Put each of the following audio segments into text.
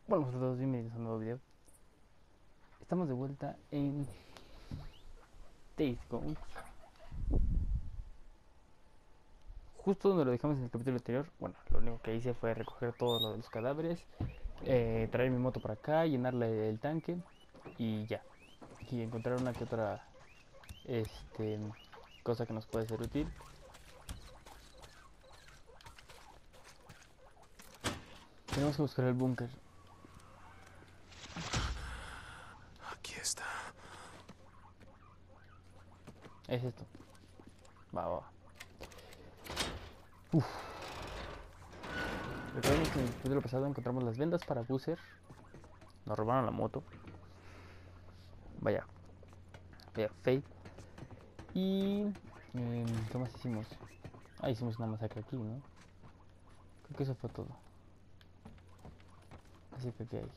Bueno, a todos, bienvenidos a un nuevo video. Estamos de vuelta en Days Gone. Justo donde lo dejamos en el capítulo anterior. Bueno, lo único que hice fue recoger todos los cadáveres, traer mi moto para acá, llenarle el tanque y ya. Y encontrar una que otra este, cosa que nos puede ser útil. Tenemos que buscar el búnker. Aquí está. Es esto. Va. Uf. Recordemos que en el capítulo pasado encontramos las vendas para Boozer. Nos robaron la moto. Vaya Fate. Y... ¿qué más hicimos? Hicimos una masacre aquí, ¿no? Creo que eso fue todo. Así que aquí hay.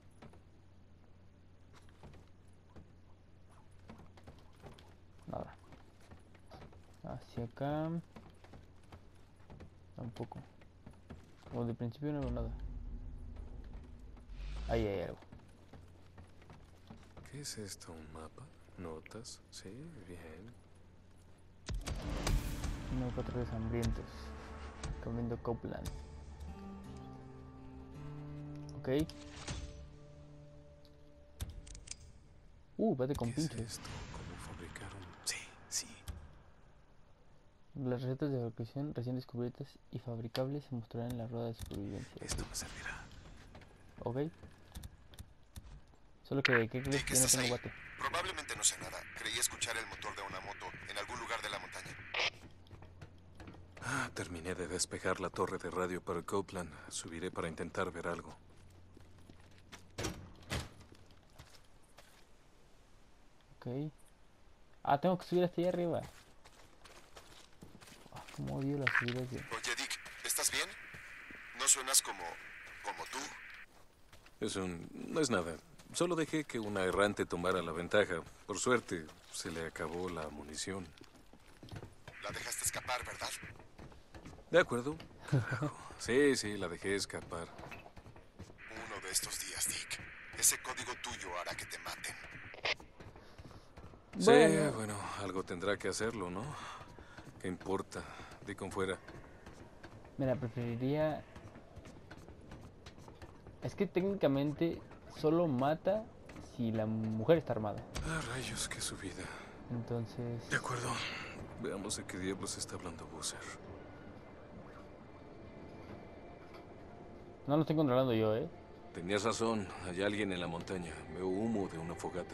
Nada. Hacia acá. Tampoco. O de principio no veo nada. Ahí hay algo. ¿Qué es esto? ¿Un mapa? ¿Notas? Sí, bien. No, patrones hambrientos. Comiendo Copeland. Ok. Vete con ¿Qué es pinches. esto? ¿Cómo fabricaron? Sí. Las recetas de fabricación recién descubiertas y fabricables se mostrarán en la rueda de supervivencia. Esto me servirá. Ok. Solo que, ¿qué crees? ¿Qué Yo no estás tengo ahí? bate. Probablemente no sé nada. Creí escuchar el motor de una moto en algún lugar de la montaña. Terminé de despejar la torre de radio para Copeland. Subiré para intentar ver algo. Ok. Tengo que subir hasta allá arriba. Como odio las subidas de... Oye, Dick, ¿estás bien? No suenas como tú. No es nada. Solo dejé que una errante tomara la ventaja. Por suerte, se le acabó la munición. La dejaste escapar, ¿verdad? ¿De acuerdo? Carajo. Sí, la dejé escapar. Uno de estos días, Dick. Ese código tuyo hará que te maten. Sí, bueno, algo tendrá que hacerlo, ¿no? ¿Qué importa? Di con fuera. Mira, preferiría... Es que técnicamente solo mata si la mujer está armada. Rayos, qué subida. Entonces... De acuerdo. Veamos de qué diablos está hablando Boozer. No lo estoy controlando yo, ¿eh? Tenías razón. Hay alguien en la montaña. Veo humo de una fogata.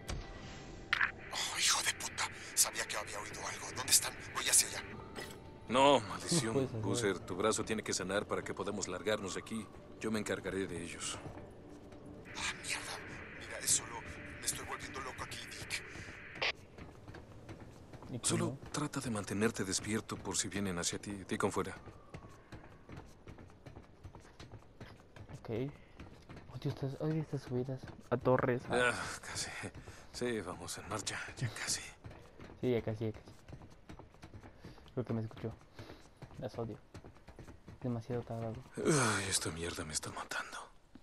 Oh, hijo de puta. Sabía que había oído algo. ¿Dónde están? Voy hacia allá. No, No maldición. puedes hacer. Boozer, tu brazo tiene que sanar para que podamos largarnos de aquí. Yo me encargaré de ellos. Mierda. Mira, es solo... Me estoy volviendo loco aquí, Dick. ¿Y Solo cómo? trata de mantenerte despierto por si vienen hacia ti. Di con fuera. Ok. Odio estas subidas a torres. Casi. Sí, vamos en marcha. Ya casi. Sí, ya casi. Creo que me escuchó. Las odio. Demasiado tardado. Esta mierda me está matando.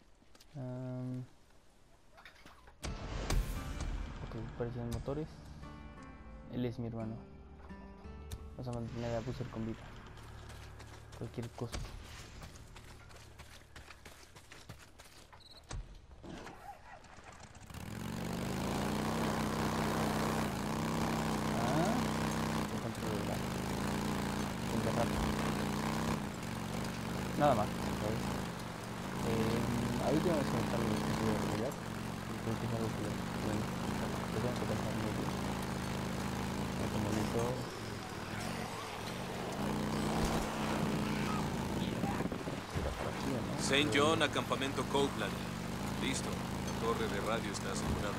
Ok, parecen motores. Él es mi hermano. Vamos a mantener a Boozer con vida. Cualquier cosa. Nada más. Okay. Ahorita vamos a conectar el dispositivo de realidad. Creo que es algo que tengo que pensar muy bien. Como listo. Saint John, acampamento Copeland. Listo. La torre de radio está asegurada.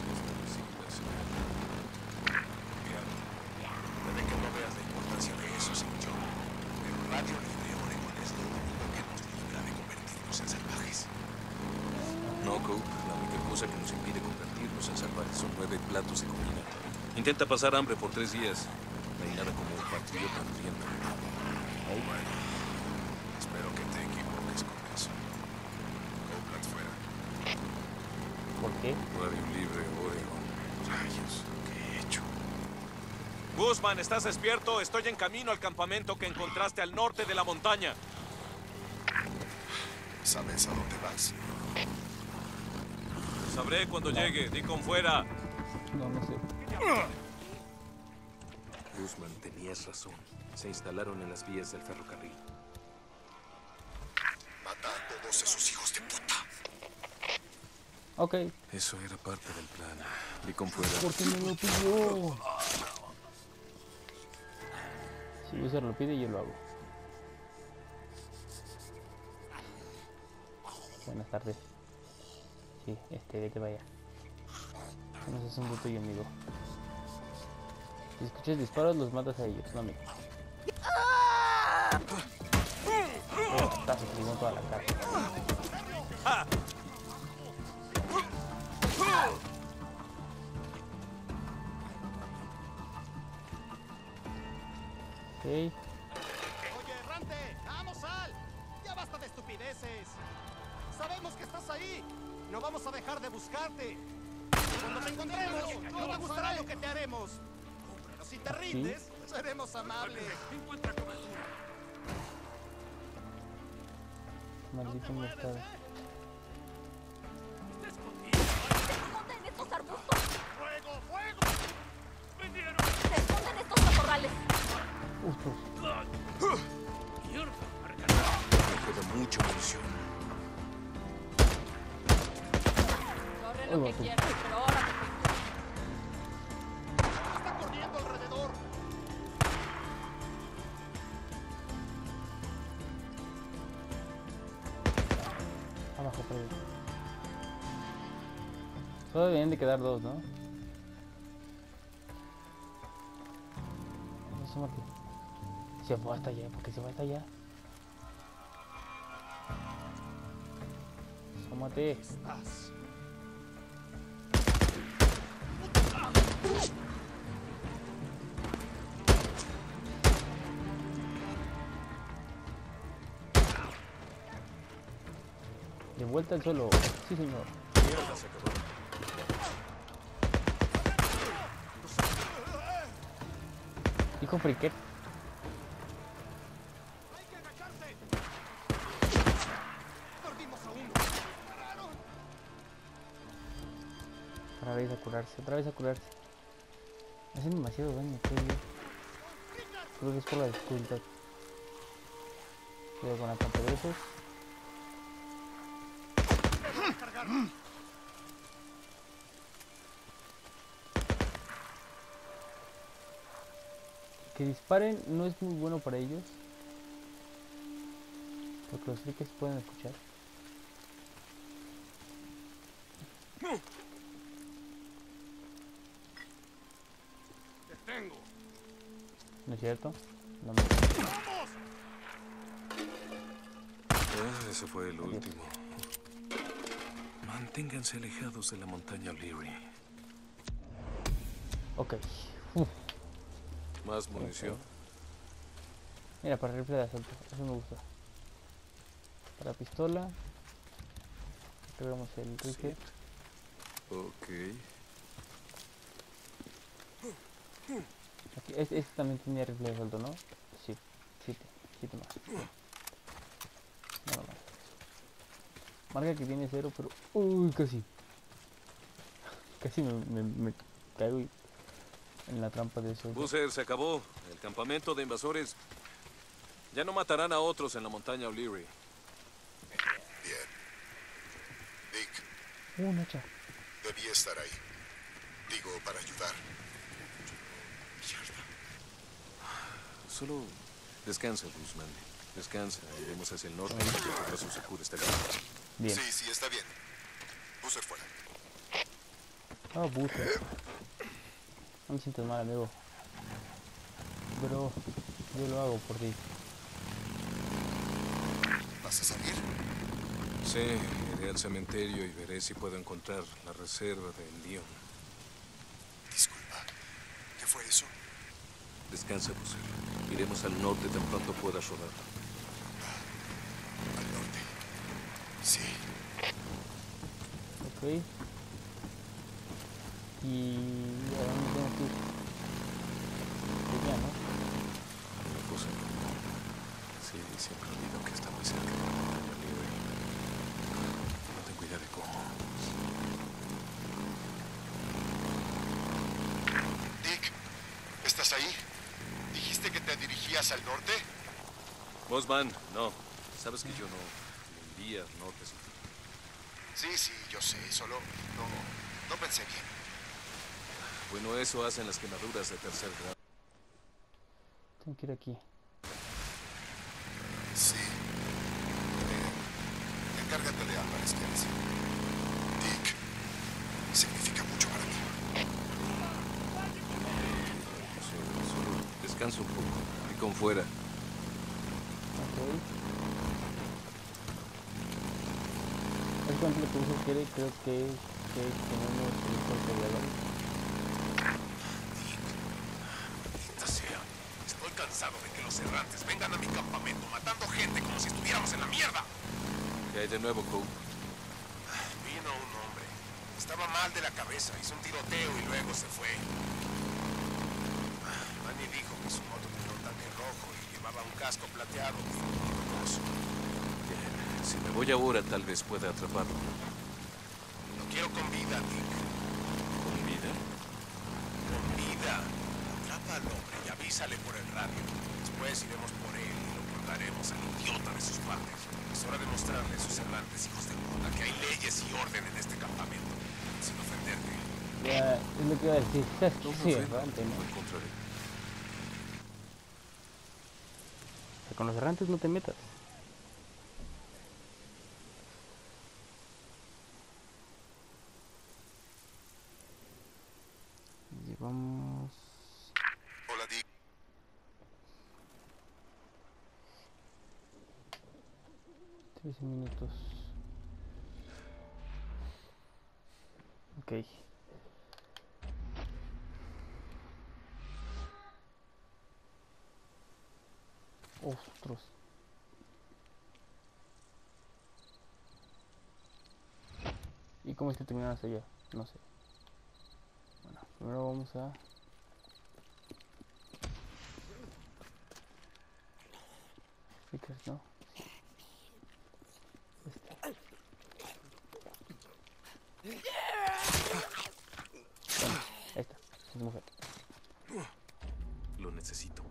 Puede que no veas la importancia de eso, Saint John. Pero Radio Libre Oregon es lo único que nos libra de convertirnos en salvajes. No, Cope. La única cosa que nos impide convertirnos en salvajes son 9 platos de comida. Intenta pasar hambre por 3 días. No hay nada como un patriota hambriento. Bueno, espero que te equivoques con eso. Copeland fue ¿Qué? Radio libre, Oregon. Rayos, ¿qué he hecho? Guzmán, ¿estás despierto? Estoy en camino al campamento que encontraste al norte de la montaña. ¿Sabes a dónde vas? Sabré cuando llegue. Deacon fuera. No sé. Guzmán, tenías razón. Se instalaron en las vías del ferrocarril. Mata a todos esos hijos de puta. Ok. Eso era parte del plan. Deacon fuera. ¿Por qué me lo pidió? Si Boozer lo pide, yo lo hago. Buenas tardes. Sí, vete vaya. No es asunto tuyo, amigo. Si escuchas disparos, los matas a ellos, no a mí. Oh, estás escribiendo toda la cara. Ok. Oye, errante, vamos, sal. Ya basta de estupideces. Sabemos que estás ahí. No vamos a dejar de buscarte. Cuando te encontremos, no te gustará lo que te haremos. Pero si te rindes, seremos amables. Encuentra cobertura. Maldito no está. Se esconden en estos arbustos. ¡Fuego, fuego! ¡Prendieron! Se esconden en estos matorrales. Me queda mucha munición. Corre Ay, lo que guapo. quieras, pero ahora te cuento. ¡Está corriendo alrededor! Abajo, por ahí. Solo deben de quedar dos, ¿no? Asómate. Se fue hasta allá, ¿por qué se fue hasta allá? Asómate. Estás. De vuelta al suelo. Sí, señor. Mierda, se acabó. Hijo friquet. ¡Hay que agacharse! ¡Perdimos a uno! ¡Pararon! Otra vez a curarse, otra vez a curarse. Hacen demasiado daño, creo yo. Creo que es por la dificultad. Cuidado con la trampa de esos. Que disparen no es muy bueno para ellos, porque los frikis pueden escuchar. ¡Te tengo! ¿No es cierto? No me... ¡Vamos! Ese fue el último. Manténganse alejados de la montaña O'Leary. Ok. Uf. Más munición. Mira, para rifle de asalto, eso me gusta. Para pistola, cargamos el rifle. Ok. Aquí, este también tenía rifle de asalto, ¿no? Sí, 7 más. Nada más. Marca que tiene 0, pero... Uy, casi. Casi me caigo en la trampa de eso. Boozer, se acabó. El campamento de invasores ya no matarán a otros en la montaña O'Leary. Bien. Dick, Un hacha. debía estar ahí. Digo, para ayudar. Mierda. Solo descansa, Guzmán. Descansa. Iremos hacia el norte y el brazo se cura esta casa. Bien. Sí, está bien. Boozer fuera. Ah, Boozer. No me sientas mal, amigo. Pero yo lo hago por ti. ¿Vas a salir? Sí, iré al cementerio y veré si puedo encontrar la reserva de Leon. Disculpa. ¿Qué fue eso? Descansa, Boozer. Iremos al norte tan pronto puedas rodar. Al norte. Sí. Ok. ¿Y a dónde tengo que ir? Ya, ¿no? Una cosa. Sí, siempre olvido que está muy cerca de la montaña libre. No tengo idea de cómo. Dick, ¿estás ahí? ¿Dijiste que te dirigías al norte? Bosman, no. Sabes que yo no le envía al norte. Sí, yo sé, solo no pensé bien. Bueno, eso hacen las quemaduras de tercer grado. Tengo que ir aquí. Sí. Encárgate de Álvarez, ¿quieres? Dick, significa mucho para mí. Solo descanso un poco. Y con fuera. Ok. Es cuanto lo que uno quiere, creo que tenemos el corte de valor. Maldita sea. Estoy cansado de que los errantes vengan a mi campamento matando gente como si estuviéramos en la mierda. ¿Qué hay de nuevo, Cope? Vino un hombre. Estaba mal de la cabeza, hizo un tiroteo y luego se fue. Manny dijo que su moto tenía un tanque rojo y llevaba un casco plateado. Bien. Si me voy ahora, tal vez pueda atraparlo. Lo quiero con vida, Dick. ¿Con vida? Con vida. Atrapa al hombre y avísale por el radio. Después iremos por él y lo colgaremos al idiota de sus padres. Es hora de mostrarle a sus errantes hijos de puta que hay leyes y orden en este campamento. Sin ofenderte. Ya, es lo que iba a decir. No me Sí, ofendo, errante, ¿no? al contrario. O sea, con los errantes no te metas. Llevamos... Hola, Dick. 13 minutos. Ok. Ostros. ¿Y cómo es que terminamos allá? No sé. Bueno, primero vamos a... Flickers, ¿no? Este. Bueno, ahí está. Es mujer. Lo necesito.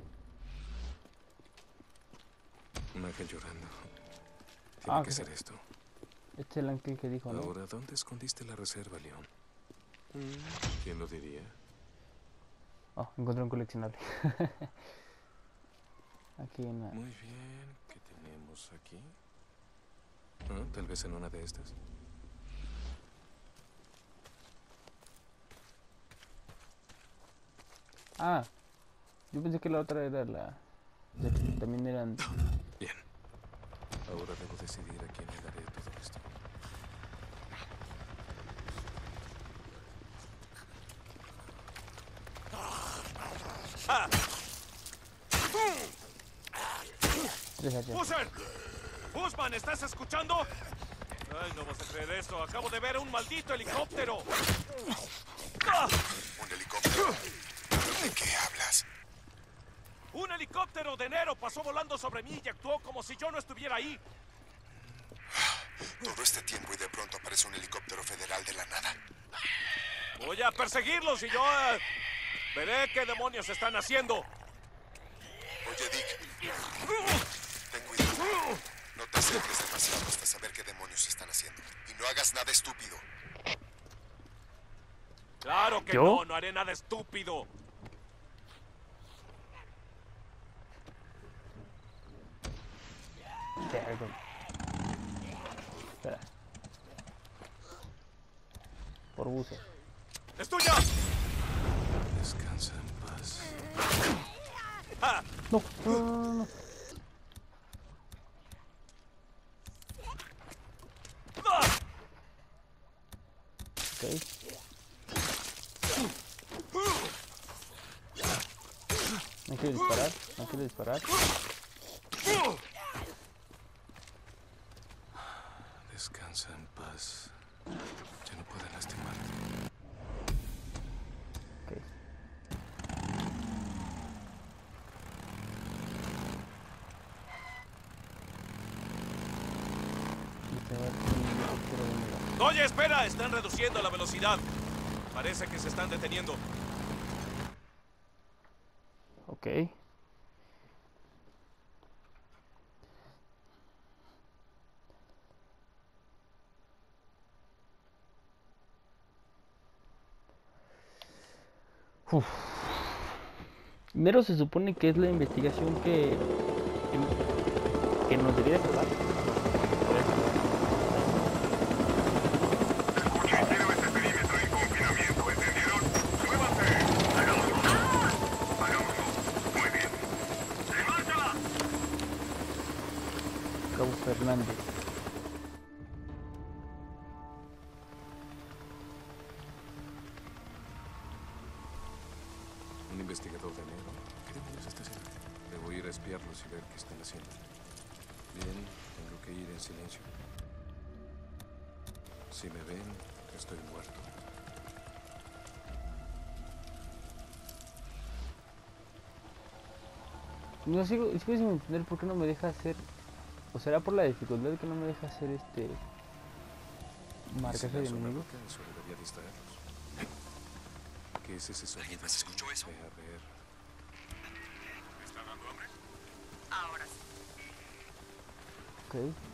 Un ángel llorando. Tiene que ¿qué ser fue? esto. Este es el ángel que dijo, ¿no? Ahora, ¿dónde escondiste la reserva, León? ¿Quién lo diría? Oh, encontré un coleccionable. Aquí en la... Muy bien. ¿Qué tenemos aquí? Ah, tal vez en una de estas. Ah, yo pensé que la otra era la... También eran... Bien. Ahora debo decidir a quién le daré todo esto. Tres hachas. ¡Boozer! ¡Busman! ¿Estás escuchando? Ay, no vas a creer esto. Acabo de ver un maldito helicóptero. ¿Un helicóptero? ¿De qué hablas? Un helicóptero de enero pasó volando sobre mí y actuó como si yo no estuviera ahí. Todo este tiempo y de pronto aparece un helicóptero federal de la nada. Voy a perseguirlos y yo veré qué demonios están haciendo. Oye, Dick. Ten cuidado. No te acerques demasiado hasta saber qué demonios están haciendo. Y no hagas nada estúpido. Claro que ¿Yo? no haré nada estúpido. Espera. Por buzo. ¡Es tuya! Descansa en paz. ¡Ah! No, no. ¡Ah! Ok. No quiero disparar, no quiero disparar. Descansa en paz. Ya no puede lastimarte. ver si yo quiero venir. Oye, espera, están reduciendo la velocidad. Parece que se están deteniendo. Ok. Uf. Primero se supone que es la investigación que nos debería salvar. Quiero este perímetro en confinamiento, ¿entendieron? ¡Súbanse! ¡Hagámoslo! ¡Hagámoslo! Muy bien. ¡En marcha! Cabo Fernández. Un investigador de enero. ¿Qué demonios está haciendo? Debo ir a espiarlos y ver qué están haciendo. Bien, tengo que ir en silencio. Si me ven, estoy muerto. No sigo sin entender por qué no me deja hacer. O será por la dificultad que no me deja hacer marcaje de enemigos. Eso debería distraerlos. ¿Qué es ese sonido? ¿Alguien más escuchó eso? Ve a ver. ¿Me está dando hambre? Ahora sí. Ok.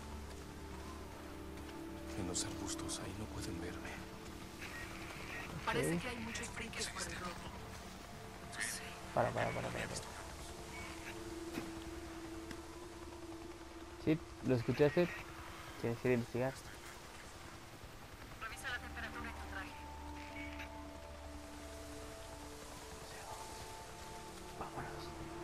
En los arbustos, ahí no pueden verme. Parece que hay muchos frikis por el robo. Para. Sí, lo escuchaste. Tienes que ir a investigar. Revisa la temperatura en tu traje. Vámonos.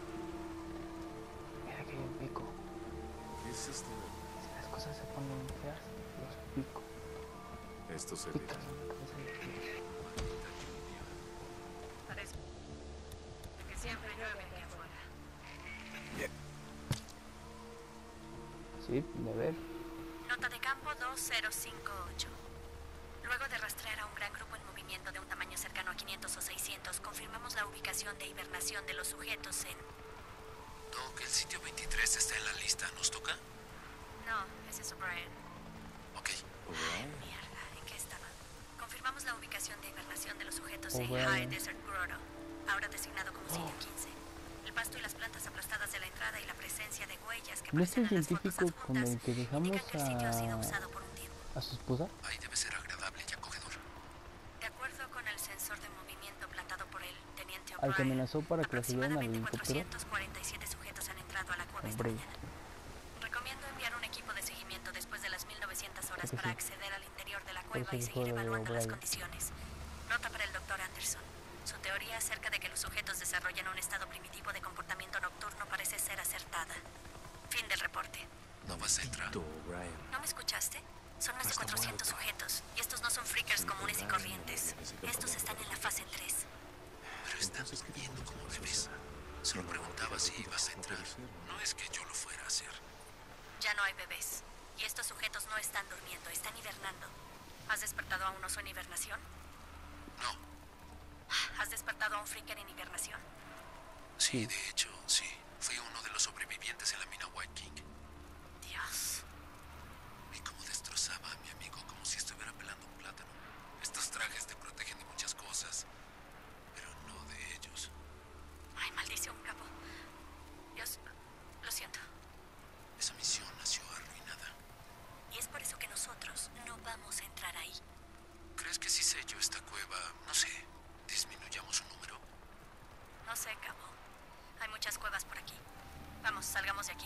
Mira que hay un pico. ¿Qué es esto? Si las cosas se ponen feas, los pico. Esto se Picas. Parece que siempre llueve aquí afuera. Sí, de ver. Nota de campo 2058. Luego de rastrear a un gran grupo en movimiento de un tamaño cercano a 500 o 600, confirmamos la ubicación de hibernación de los sujetos en... Doc, el sitio 23 está en la lista. ¿Nos toca? No, ese es O'Brien. Ok. Mierda, ¿en qué estaba? Confirmamos la ubicación de hibernación de los sujetos en O'Brien. High Desert Grotto, ahora designado como sitio 15. El pasto y las plantas aplastadas de la entrada y la presencia de huellas que ¿No es aparecen el en las fotos científico con adjuntas el que dejamos indican que el sitio ha sido usado por un tiempo. a su esposa? Ahí debe ser agradable y acogedor. De acuerdo con el sensor de movimiento plantado por el teniente Al que O'Brien, amenazó para que lo subieran al aproximadamente helicóptero. 447 sujetos han entrado a la cueva esta Hombre. mañana. Recomiendo enviar un equipo de seguimiento después de las 1900 horas Creo que para sí. acceder al interior de la Por cueva eso y dijo seguir lo de evaluando las O'Brien. condiciones. Nota para el Dr. Anderson. Su teoría acerca de que los sujetos desarrollan un estado primitivo de comportamiento nocturno parece ser acertada. Fin del reporte. ¿No vas a entrar? O'Brien. ¿No me escuchaste? Son más de Está 400 muerto. sujetos, y estos no son freakers comunes y corrientes. Estos están en la fase 3. Pero están viendo como bebés. Solo preguntaba si ibas a entrar. No es que yo lo fuera a hacer. Ya no hay bebés. Y estos sujetos no están durmiendo, están hibernando. ¿Has despertado a un oso en hibernación? No. ¿Has despertado a un freaker en hibernación? Sí, de hecho, sí. Fui uno de los sobrevivientes en la mina White King. Dios. Vi cómo destrozaba a mi amigo como si estuviera pelando un plátano. Estos trajes te protegen de muchas cosas, pero no de ellos. Ay, maldición, capo. Dios, lo siento. Esa misión nació arruinada. Y es por eso que nosotros no vamos a entrar ahí. ¿Crees que si sello esta cueva, no sé, disminuyamos su número? No sé, capo. Hay muchas cuevas por aquí. Vamos, salgamos de aquí.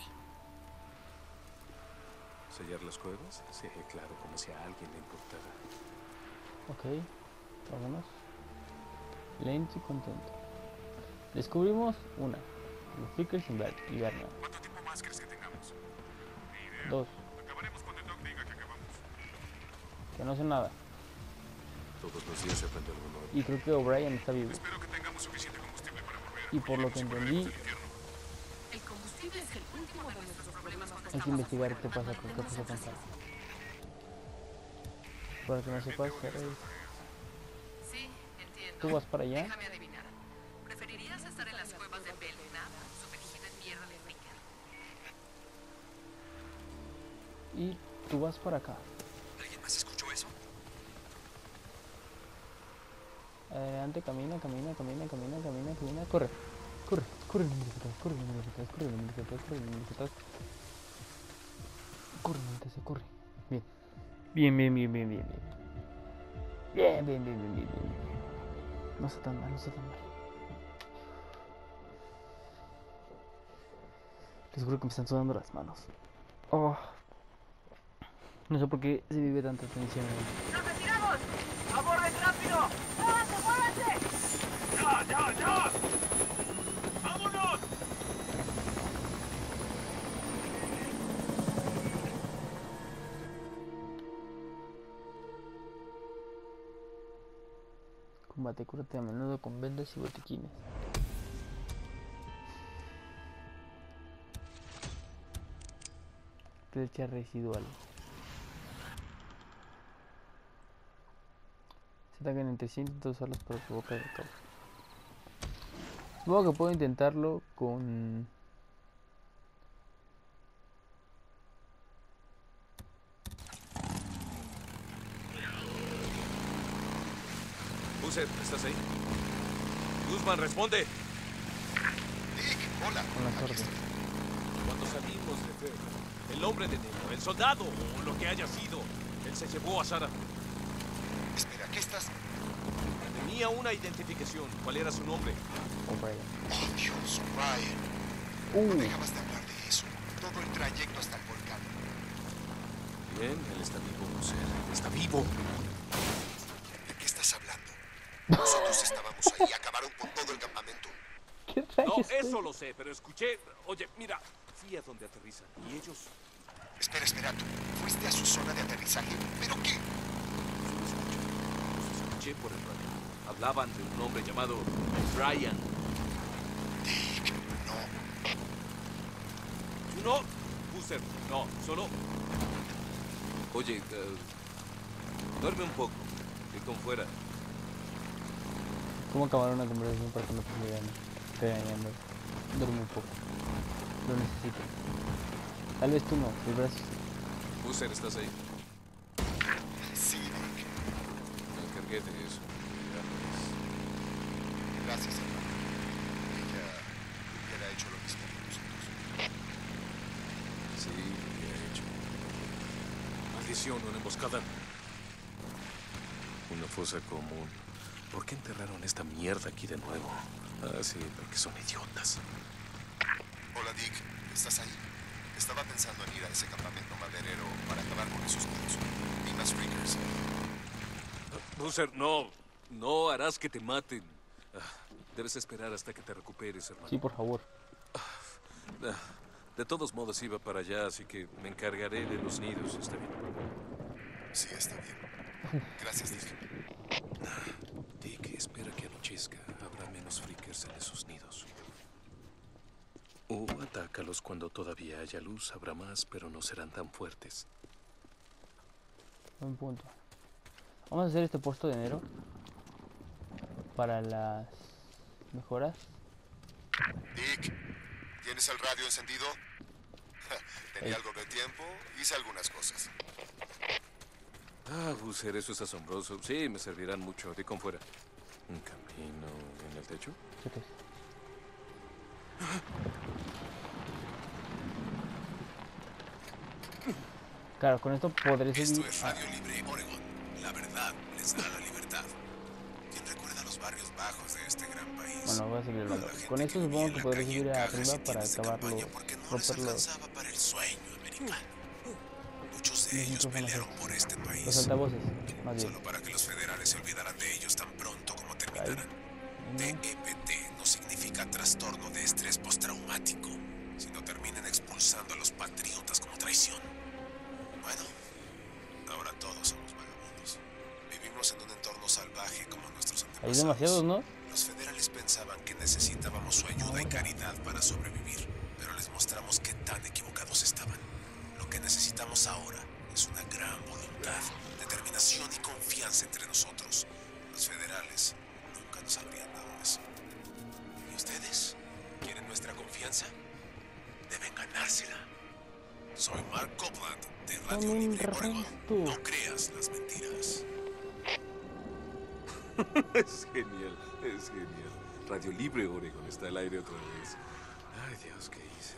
¿Sellar las cuevas? Sí, claro, como si a alguien le importara. Ok, vámonos. Lento y contento. Descubrimos una. Los freakers hibernan. ¿Cuánto tiempo más crees que tengamos? Ni idea. 2. Acabaremos cuando el Doc diga que acabamos. Que no sé nada. Todos los días se aprende algo nuevo. Y creo que O'Brien está vivo. Espero que tengamos suficiente combustible para volver. Y por lo que entendí, El combustible es el último de nuestros problemas cuando hay que estamos investigar afuera. qué pasa con qué pasa con Sara. Para que no sepas, Sara es- Sí, entiendo. tú vas para allá Déjame adivinar. ¿Preferirías estar en las cuevas de Belknap, sumergido en mierda de freaker? y tú vas para acá. Adelante, camina, camina, camina, camina, camina, camina. Corre, corre, corre, corre, corre, corre, corre, corre, corre. Bien, bien, bien, bien, bien, bien, bien. Bien, bien, bien, bien, bien, bien. No está tan mal, no está tan mal. Les juro que me están sudando las manos. Oh. No sé por qué se vive tanta tensión ahí. ¡Nos retiramos! ¡Aborden rápido! ¡Muévanse, muévanse! ¡Ya, ya, ya! ¡Vámonos! Combate, cúrate a menudo con vendas y botiquines. Flecha residual. Se atacan entre 100 y 2 alas para provocar el caos. Supongo que puedo intentarlo con... Boozer, ¿estás ahí? Guzmán, responde. Dick, hola. con las órdenes. Cuando salimos de Ferro, el hombre de negro, el soldado o lo que haya sido, él se llevó a Sara. Espera, ¿qué estás...? Tenía una identificación. ¿Cuál era su nombre? Oh, vaya. Oh, Dios, Ryan. No dejabas de hablar de eso. Todo el trayecto hasta el volcán. Bien, él está vivo, Boozer. Está vivo. ¿De qué estás hablando? Nosotros estábamos ahí y acabaron con todo el campamento. ¿Qué No, rayos? eso lo sé, pero escuché... Oye, mira, fui a donde aterrizan y ellos... Espera, tú. ¿Fuiste a su zona de aterrizaje? ¿Pero qué? Los escuché por el radio. Hablaban de un hombre llamado Ryan. Dick, no. ¿Tú no? Boozer, no, solo... Oye, duerme un poco. Que con fuera. ¿Cómo acabar una conversación para que no te sigan regañando? Duerme un poco. Lo necesito. Tal vez tú no, el brazo. Boozer, ¿estás ahí? Sí, Dick. Me encargué de eso. Gracias, hermano. Ella hubiera hecho lo mismo que nosotros. Sí, lo había hecho. Maldición, una emboscada. Una fosa común. ¿Por qué enterraron esta mierda aquí de nuevo? Ah, sí, porque son idiotas. Hola, Dick. ¿Estás ahí? Estaba pensando en ir a ese campamento maderero para acabar con esos niños. Y más freakers. Boozer, no. No harás que te maten. Debes esperar hasta que te recuperes, hermano. Sí, por favor. De todos modos iba para allá, así que me encargaré de los nidos. ¿Está bien? Sí, está bien. Gracias, Dick. Dick, espera que anochezca. Habrá menos freakers en esos nidos. O atácalos cuando todavía haya luz. Habrá más, pero no serán tan fuertes. Buen punto. Vamos a hacer este puesto de enero para las mejoras. Dick, ¿tienes el radio encendido? Tenía algo de tiempo, hice algunas cosas. Ah, Boozer, eso es asombroso. Sí, me servirán mucho. Di con fuera. ¿Un camino en el techo? ¿Qué es? Claro, con esto podré Esto seguir. es Radio Libre Oregon. La verdad les da la libertad. ¿Quién recuerda los barrios bajos de este gran país? Bueno, voy a seguir hablando. Toda la gente Con esto que vivía supongo en que la podré calle seguir en cajas arriba y para tiendas de acabarlo, campaña porque no les romperlos. alcanzaba para el sueño americano. Muchos de Los ellos micrófonos pelearon estos. por este Los país. altavoces, más bien. Solo para que los federales se olvidaran de ellos tan pronto como terminaran. TEPT no significa trastorno de estrés postraumático, sino terminen expulsando a los patriotas como traición. Bueno, ahora todos somos vagabundos. Vivimos en un entorno salvaje como nuestros Hay antepasados. demasiados, ¿no? Los federales pensaban que necesitábamos su ayuda y caridad para sobrevivir, pero les mostramos qué tan equivocados estaban. Lo que necesitamos ahora es una gran voluntad, determinación y confianza entre nosotros. Los federales nunca nos habrían dado eso. ¿Y ustedes? ¿Quieren nuestra confianza? Deben ganársela. Soy Mark Copeland, de Radio Libre Oregon. No creas las mentiras. Es genial, es genial. Radio Libre Oregon está al aire otra vez. Ay, Dios, ¿qué hice?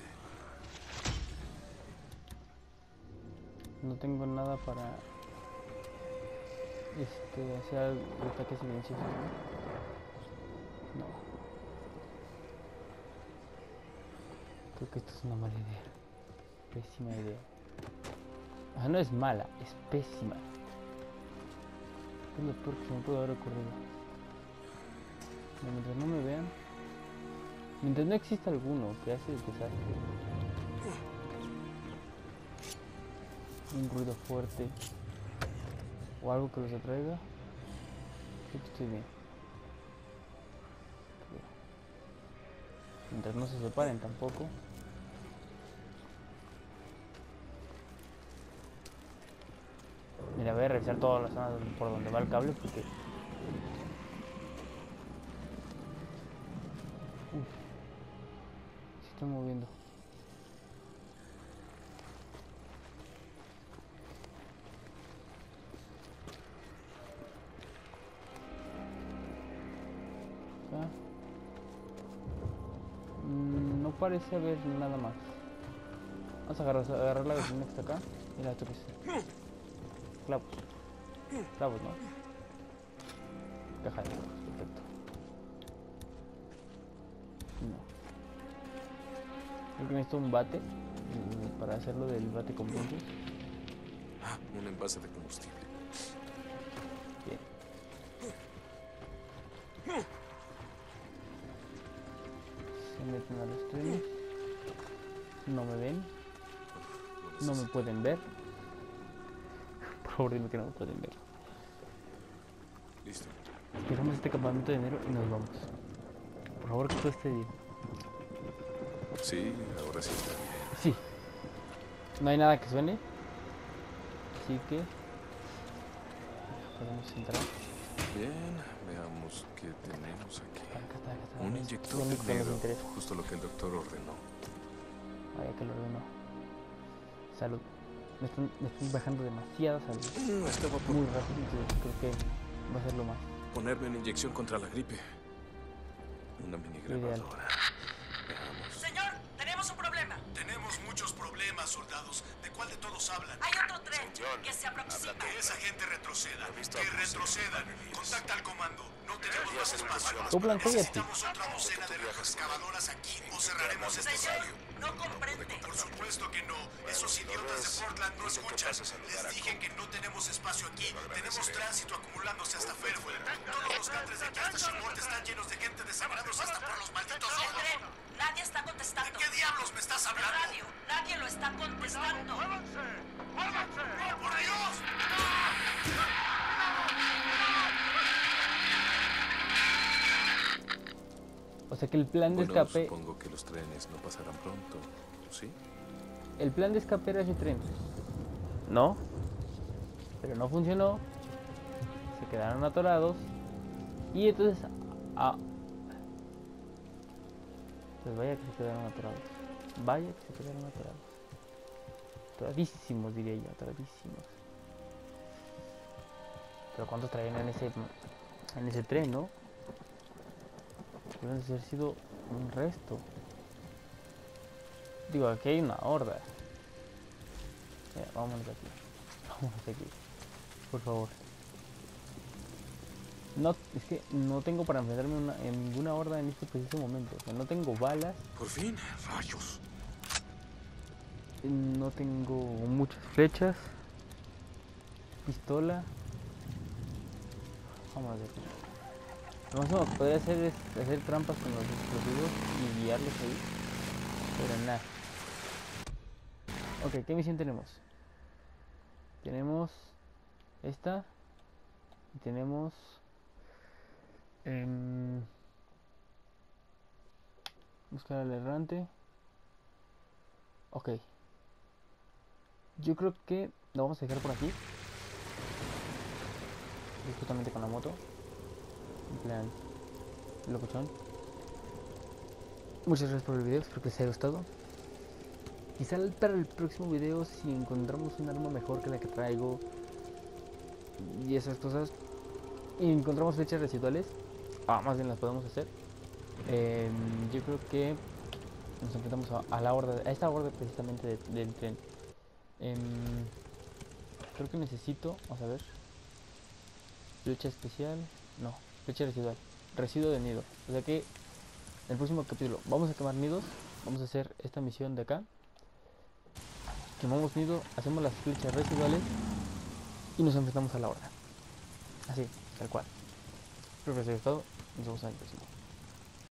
No tengo nada para hacer el ataque silencioso. No. Creo que esto es una mala idea. Pésima idea. O sea, no es mala, es pésima. Es lo peor que se me pudo haber ocurrido. Pero mientras no me vean, mientras no exista alguno que hace el desastre, un ruido fuerte o algo que los atraiga, creo que estoy bien. Mientras no se separen tampoco. Mira, voy a revisar todas las zonas por donde va el cable porque... se está moviendo. No parece haber nada más. Vamos a agarrar la gasolina que está acá y la turis. Clavos. Clavos, ¿no? Caja de clavos, perfecto. No. Creo que necesito un bate para hacerlo del bate con puntos. Ah, un envase de combustible. Bien. Se meten a los trenes. No me ven. No me pueden ver. Por favor, dime que no me pueden ver. Listo. Dejamos este campamento de enero y nos vamos. Por favor, que todo esté bien. Sí, ahora sí está bien. Sí. No hay nada que suene. Así que... podemos entrar. Bien, veamos qué tenemos aquí. Acá está. Un inyector Lo de único que nos negro, interesa. justo lo que el doctor ordenó. Vaya que lo ordenó. Salud. Me están bajando demasiada salud. Estaba por Muy rápido, entonces creo que va a ser lo más. ponerme una inyección contra la gripe. Una mini Ideal. grabadora. Veamos. Señor, tenemos un problema. Tenemos muchos problemas, soldados. ¿De cuál de todos hablan? Hay otro tren que se aproxima. Que esa gente retroceda. Que retrocedan. Contacta al comando. No tenemos más espacio. Copland, cállate. Necesitamos otra docena de retroexcavadoras aquí o cerraremos este Señor, sitio. no comprende. Por supuesto que no. Esos idiotas de Portland no escuchan. Les dije que no tenemos espacio aquí. Tenemos tránsito acumulándose hasta Fairway. Todos los catres de aquí hasta Shemort están llenos de gente desamparados hasta por los malditos El ojos. tren, nadie está contestando. ¿De qué diablos me estás El hablando? radio, nadie lo está contestando. ¡Oh, por Dios! O sea que el plan de Bueno, escape... supongo que los trenes no pasarán pronto, ¿sí? El plan de escape era ese tren. No. Pero no funcionó. Se quedaron atorados. Y entonces... pues vaya que se quedaron atorados. Vaya que se quedaron atorados. Atoradísimos, diría yo. Atoradísimos. Pero ¿cuántos traían en ese tren, no? Deben haber sido un resto. Digo, aquí hay una horda. Vámonos de aquí. Vámonos de aquí. Por favor. No, es que no tengo para enfrentarme en ninguna horda en este preciso momento. O sea, no tengo balas. Por fin, rayos. No tengo muchas flechas. Pistola. Vámonos de aquí. Lo máximo que podría hacer es hacer trampas con los explosivos y guiarlos ahí. Pero nada. Ok, ¿qué misión tenemos? Tenemos esta. Y tenemos... buscar al errante. Ok. Yo creo que lo vamos a dejar por aquí. Y justamente con la moto. En plan, locochón. Muchas gracias por el video, espero que les haya gustado. Quizá para el próximo video, si encontramos un arma mejor que la que traigo y esas cosas, Y encontramos flechas residuales. Más bien las podemos hacer. Yo creo que nos enfrentamos a la horda, a esta horda precisamente del tren. Creo que necesito, vamos a ver, flecha especial, no, flecha residual, residuo de nido. O sea que en el próximo capítulo vamos a quemar nidos, vamos a hacer esta misión de acá. Quemamos nido, hacemos las flechas residuales y nos enfrentamos a la horda. Así, tal cual. Espero que les haya gustado, nos vemos en el próximo.